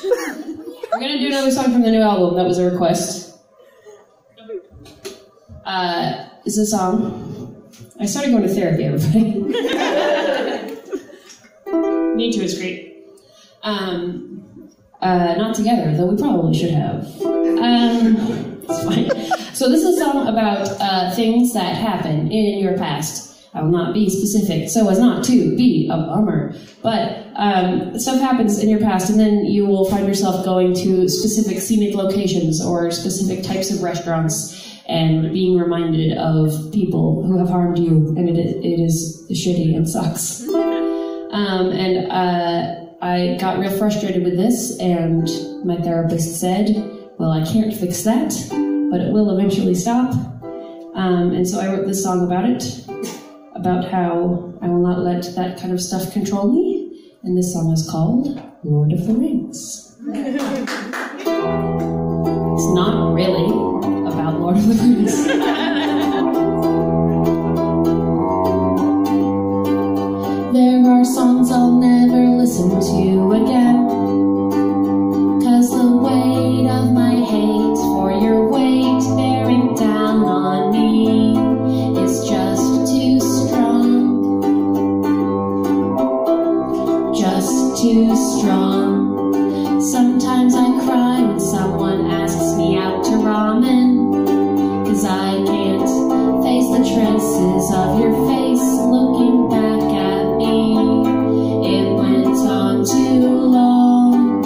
We're gonna do another song from the new album. That was a request. It's a song. I started going to therapy, everybody. Me too, it's great. Not together, though we probably should have. It's fine. So this is a song about things that happen in your past. I will not be specific so as not to be a bummer. But stuff happens in your past, and then you will find yourself going to specific scenic locations or specific types of restaurants and being reminded of people who have harmed you, and it is shitty and sucks. I got real frustrated with this, and my therapist said, well, I can't fix that, but it will eventually stop. And so I wrote this song about it, about how I will not let that kind of stuff control me, and this song is called Lord of the Rings. It's not really about Lord of the Rings. There are songs I'll never listen to again, 'cause the weight of my hate for your weight bearing down on me is just too strong, just too strong. Sometimes I cry when someone asks me out to ramen, 'cause I can't face the traces of your face looking back at me. It went on too long,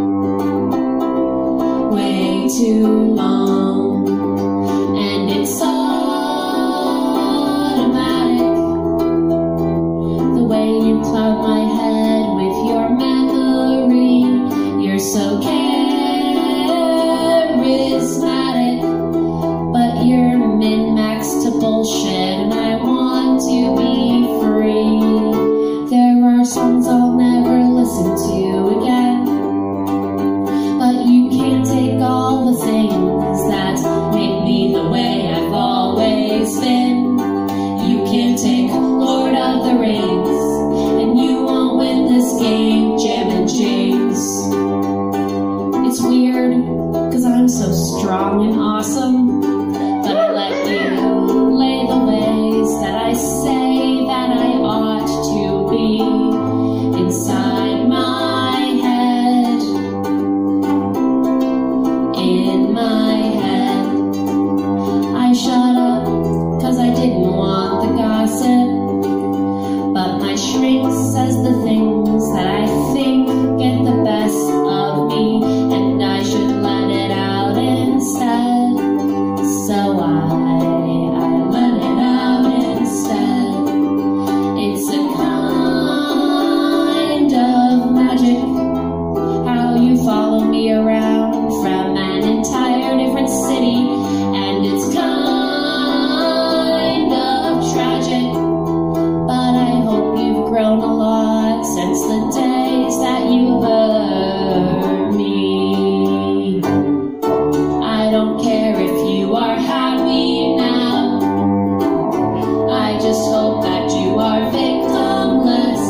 way too long, and it's automatic, the way you cloud my head with your memory. You're so charismatic, but you're min-maxed to bullshit, and I want to be free. There are songs I'll never listen to again, but you can't take all the things that make me the way I've always been. You can't take Lord of the Rings, and you won't win this game, jamming James. It's weird, 'cause I'm so strong and awesome, but I let you lay the ways that I say that I ought to be inside my head, in my head. I shut up 'cause I didn't want the gossip, but my shrink says the things that I think get the best of me, and I should let it out instead. So I let it out instead. It's a kind of magic how you follow me around from an entire different city, and it's kind of tragic, but I hope you've grown a lot since the days that you heard me. I don't care if you are happy now, I just hope that you are victimless.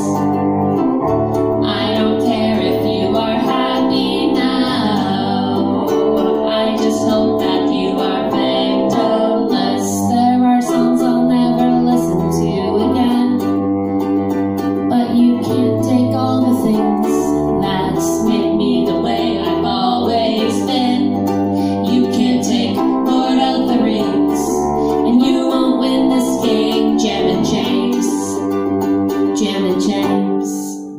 I don't care if you are happy now, I just hope that you are victimless. There are songs I'll never listen to again, but you can't take all the things that make me the way I've always been. You can't take Lord of the Rings, and you won't win this game, jamming James, jamming James.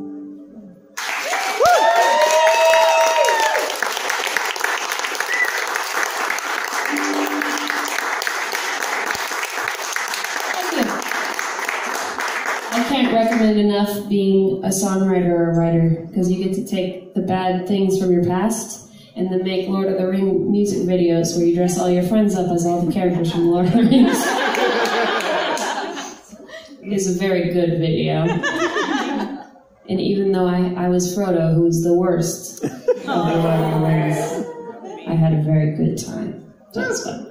I can't recommend enough being a songwriter or a writer, because you get to take the bad things from your past and then make Lord of the Rings music videos where you dress all your friends up as all the characters from Lord of the Rings. It is a very good video. And even though I was Frodo, who was the worst of the Lord of the Rings, I had a very good time. That was fun.